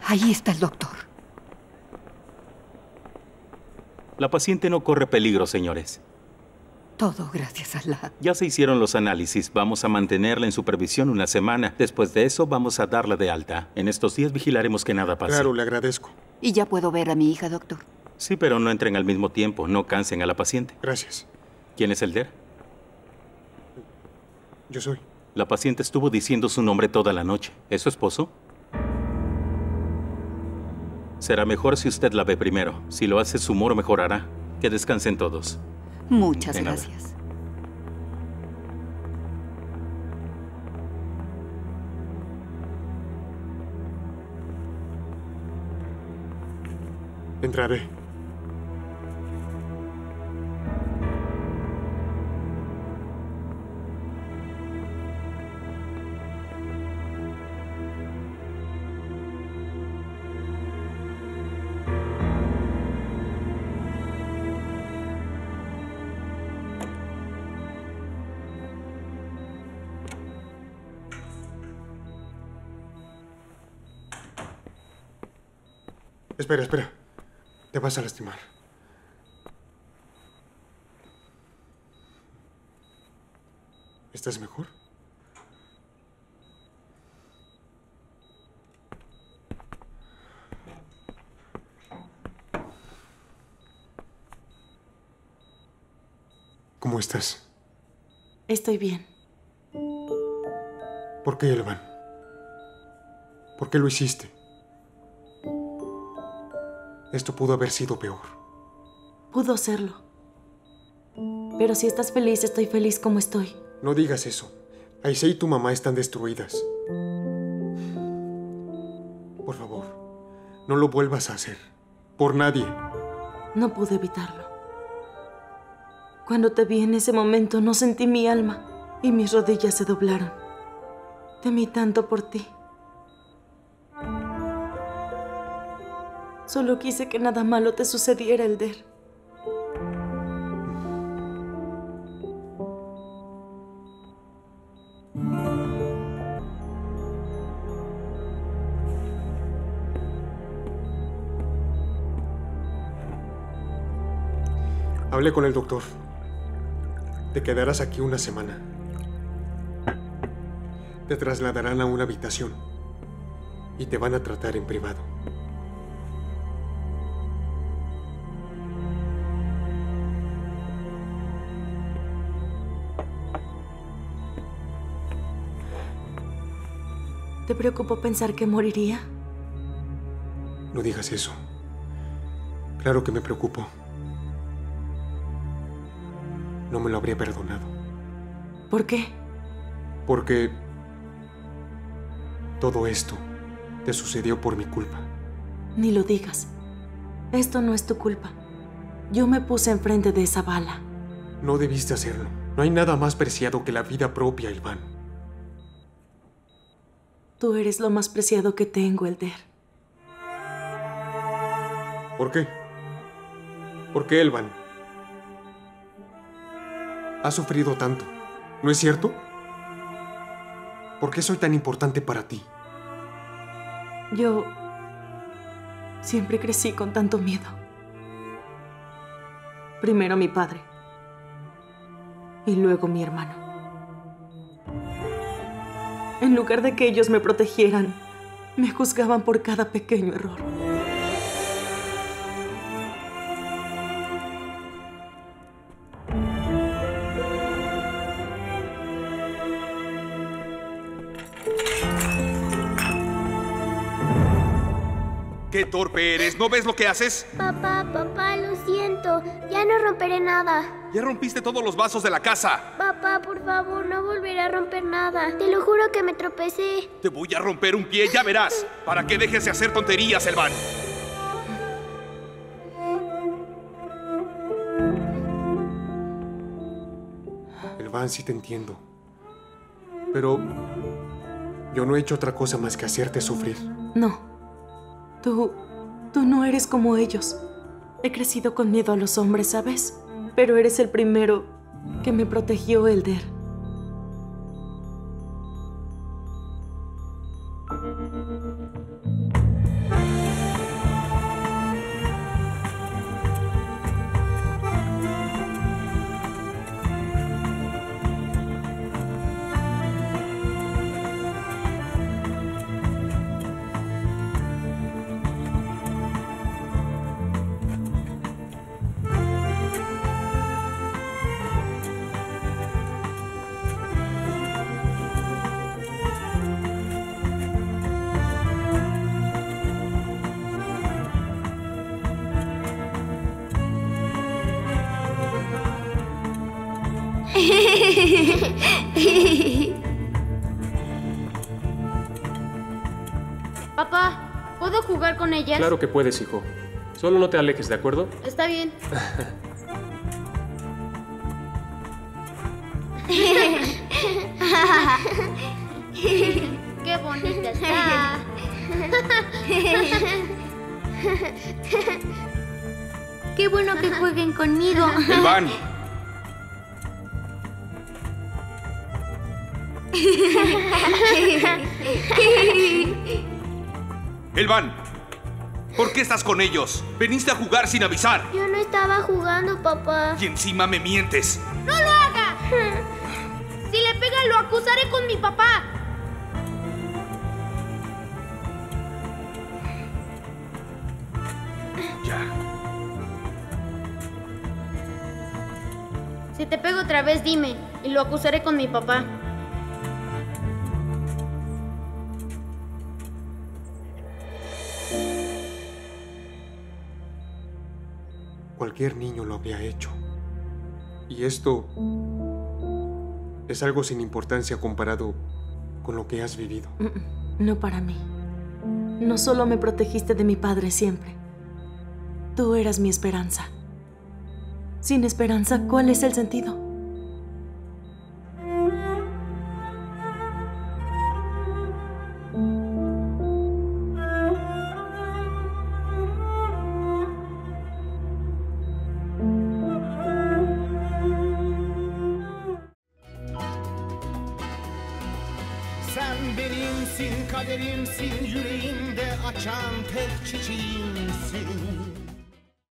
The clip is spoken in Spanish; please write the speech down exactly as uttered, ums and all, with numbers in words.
Ahí está el doctor. La paciente no corre peligro, señores. Todo gracias a Allah. Ya se hicieron los análisis. Vamos a mantenerla en supervisión una semana. Después de eso, vamos a darla de alta. En estos días vigilaremos que nada pase. Claro, le agradezco. ¿Y ya puedo ver a mi hija, doctor? Sí, pero no entren al mismo tiempo. No cansen a la paciente. Gracias. ¿Quién es Elder? Yo soy. La paciente estuvo diciendo su nombre toda la noche. ¿Es su esposo? Será mejor si usted la ve primero. Si lo hace, su humor mejorará. Que descansen todos. Muchas De nada. gracias. Entraré. Espera, espera. Te vas a lastimar. ¿Estás mejor? ¿Cómo estás? Estoy bien. ¿Por qué, Elvan? ¿Por qué lo hiciste? Esto pudo haber sido peor. Pudo serlo. Pero si estás feliz, estoy feliz como estoy. No digas eso. Aisha y tu mamá están destruidas. Por favor, no lo vuelvas a hacer. Por nadie. No pude evitarlo. Cuando te vi en ese momento, no sentí mi alma y mis rodillas se doblaron. Temí tanto por ti. Solo quise que nada malo te sucediera, Elder. Hablé con el doctor. Te quedarás aquí una semana. Te trasladarán a una habitación y te van a tratar en privado. ¿Te preocupó pensar que moriría? No digas eso. Claro que me preocupo. No me lo habría perdonado. ¿Por qué? Porque todo esto te sucedió por mi culpa. Ni lo digas. Esto no es tu culpa. Yo me puse enfrente de esa bala. No debiste hacerlo. No hay nada más preciado que la vida propia, Elvan. Tú eres lo más preciado que tengo, Elder. ¿Por qué? ¿Por qué, Elvan? Has sufrido tanto, ¿no es cierto? ¿Por qué soy tan importante para ti? Yo siempre crecí con tanto miedo. Primero mi padre y luego mi hermano. En lugar de que ellos me protegieran, me juzgaban por cada pequeño error. ¡Qué torpe eres! ¿No ves lo que haces? Papá, papá, lo siento. Ya no romperé nada. Ya rompiste todos los vasos de la casa. Papá, por favor, no volveré a romper nada. Te lo juro que me tropecé. Te voy a romper un pie, ya verás. Para que dejes de hacer tonterías, Elvan. Elvan, sí te entiendo. Pero yo no he hecho otra cosa más que hacerte sufrir. No. Tú... tú no eres como ellos. He crecido con miedo a los hombres, ¿sabes? Pero eres el primero que me protegió, Elder. Papá, ¿puedo jugar con ellas? Claro que puedes, hijo. Solo no te alejes, ¿de acuerdo? Está bien. ¡Qué bonita está! ¡Qué bueno que jueguen conmigo! Elvan. Elvan, ¿por qué estás con ellos? Veniste a jugar sin avisar. Yo no estaba jugando, papá. Y encima me mientes. ¡No lo haga! Si le pega, lo acusaré con mi papá. Ya. Si te pego otra vez, dime, y lo acusaré con mi papá. Cualquier niño lo había hecho. Y esto es algo sin importancia comparado con lo que has vivido. No para mí. No solo me protegiste de mi padre siempre. Tú eras mi esperanza. Sin esperanza, ¿cuál es el sentido? Sen benimsin, kaderimsin, yüreğimde açan tek çiçeğimsin.